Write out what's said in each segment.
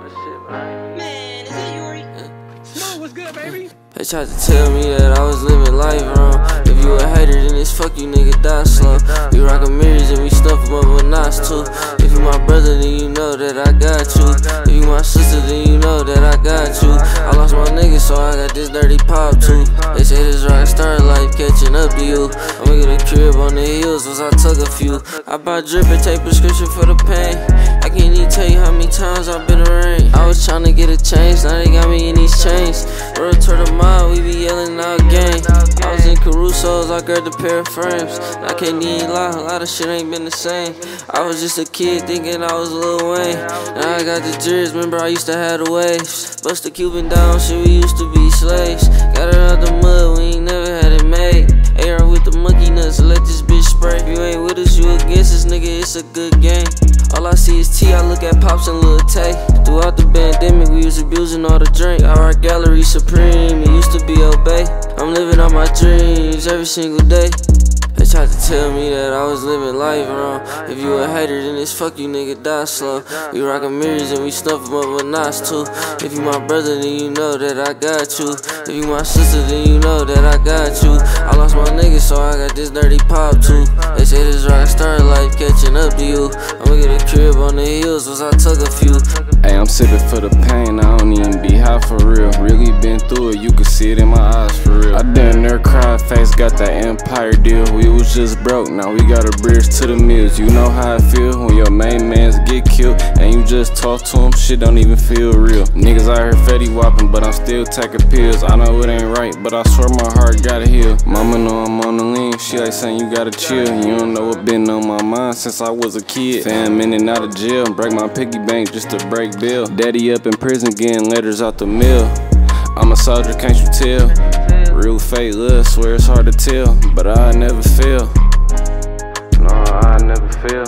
other shit, but I ain't. Man, is that Yuri? Snow, what's good, baby? They tried to tell me that I was living life wrong. If you a hater, then it's fuck you, nigga, die slow. We rockin' mirrors and we stuff them up with knots too. If you my brother, then you know that I got you. If you my sister, then you know that I got you. I lost my nigga, so I got this dirty pop too. They say this rock star life catching up to you. I'ma get a crib on the hills, cause I took a few. I bought drip and take prescription for the pain. I can't even tell you how many times I've been arraigned. I was tryna get a change, now they got me in these chains. World tour the mile, we be yelling out gang. I was in Caruso's, I grabbed a pair of frames. I can't even lie, a lot of shit ain't been the same. I was just a kid thinking I was Lil Wayne. Now I got the jizz, remember I used to have the waves. Bust the Cuban down, shit, we used to be slaves. Got her out the mud, we ain't never had it made. AR with the monkey nuts, let this bitch spray. If you ain't with us, you against us, nigga, it's a good game. All I see is T, I look at Pops and Lil Tay. Throughout the pandemic, we was abusing all the drink. Our gallery supreme, it used to be Obey. I'm living out my dreams every single day. They tried to tell me that I was living life wrong. If you a hater, then it's fuck you, nigga, die slow. We rockin' mirrors and we snuff them up with knots too. If you my brother, then you know that I got you. If you my sister, then you know that I got you. I lost my nigga, so I got this dirty pop too. They say this rock star life catching up to you. I'ma get a crib on the hills, cause I took a few. Hey, I'm sipping for the pain, I don't even be high for real. Really been through it, you can see it in my eyes for real. I damn near cried, face got that Empire deal. We was just broke, now we got a bridge to the mills. You know how I feel when your main mans get killed and you just talk to them, shit don't even feel real. Niggas out here fetty whopping, but I'm still taking pills. I know it ain't right, but I swear my heart gotta heal. Mama know I'm on the lean, she like saying you gotta chill. You don't know what been on my mind since I was a kid. Fam in and out of jail, break my piggy bank just to break bill. Daddy up in prison getting letters out the mail. I'm a soldier, can't you tell? Real fake love, swear it's hard to tell, but I never fail. No, I never fail.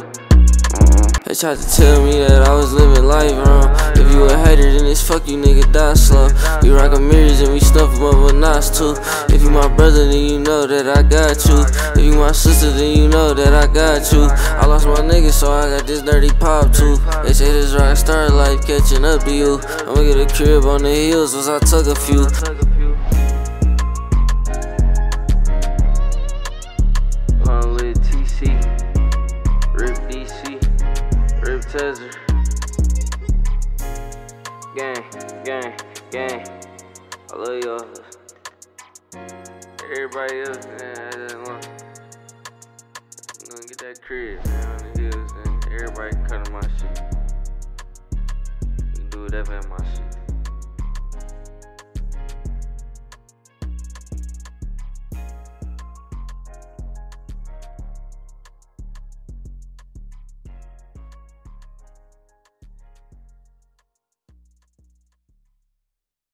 They tried to tell me that I was living life wrong. If you a hater, then it's fuck you, nigga, die slow. We rockin' mirrors and we stuff them up with knots too. If you my brother, then you know that I got you. If you my sister, then you know that I got you. I lost my nigga, so I got this dirty pop too. They say this rock star life catching up to you. I'ma get a crib on the hills, cause I took a few. Tezer. Gang, gang, gang. I love y'all. Everybody else, man, I just want to get that crib, man, on the hills, and everybody cutting my shit. You can do whatever in my shit.